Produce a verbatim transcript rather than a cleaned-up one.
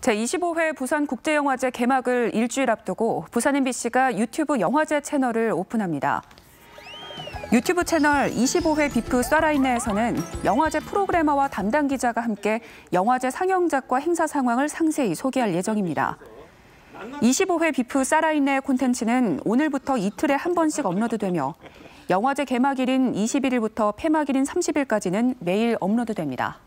제이십오 회 부산국제영화제 개막을 일주일 앞두고 부산 엠비씨가 유튜브 영화제 채널을 오픈합니다. 유튜브 채널 이십오 회 비프 쏴라인네에서는 영화제 프로그래머와 담당 기자가 함께 영화제 상영작과 행사 상황을 상세히 소개할 예정입니다. 이십오 회 비프 쏴라인네 콘텐츠는 오늘부터 이틀에 한 번씩 업로드되며 영화제 개막일인 이십일 일부터 폐막일인 삼십 일까지는 매일 업로드됩니다.